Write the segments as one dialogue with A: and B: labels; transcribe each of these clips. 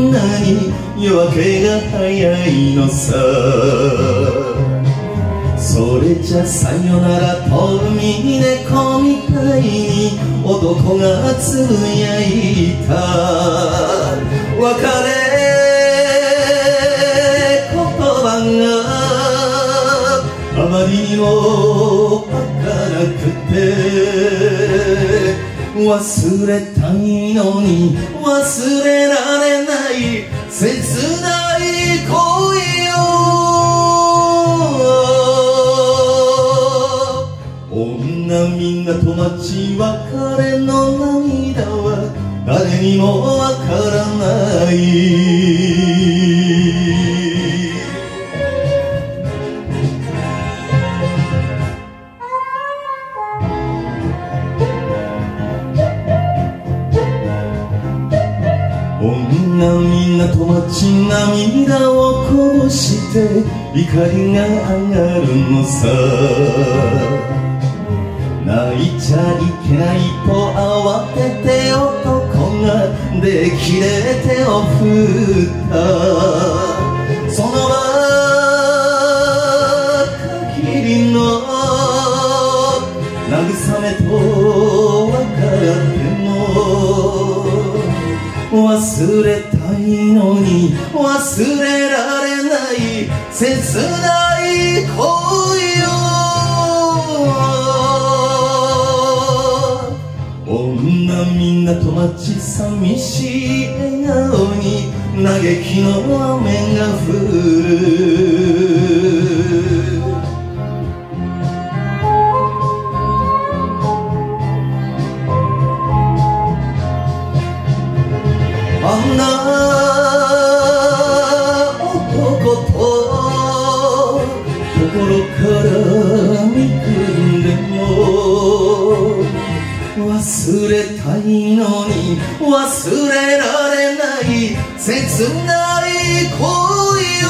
A: んなに夜明けが早いのさ。それじゃさよならと海猫みたいに男がつぶやいた。別れ言葉があまりにも儚くて、忘れたいのに忘れられない切ない恋よ。女港町別れの涙は誰にもわからない。女港町涙をこぼして怒りが上がるのさ。泣いちゃいけないと慌てて男ができれ手を振った。その場限りの慰めと分かっても忘れたいのに忘れられない切ない恋よ。女港町寂しい笑顔に嘆きの雨が降る。あんな男と心から憎んでも忘れたいのに忘れられない切ない恋よ。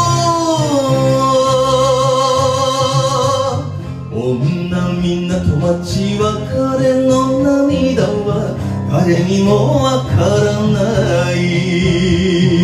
A: 女港町別れの涙は誰にもわからない。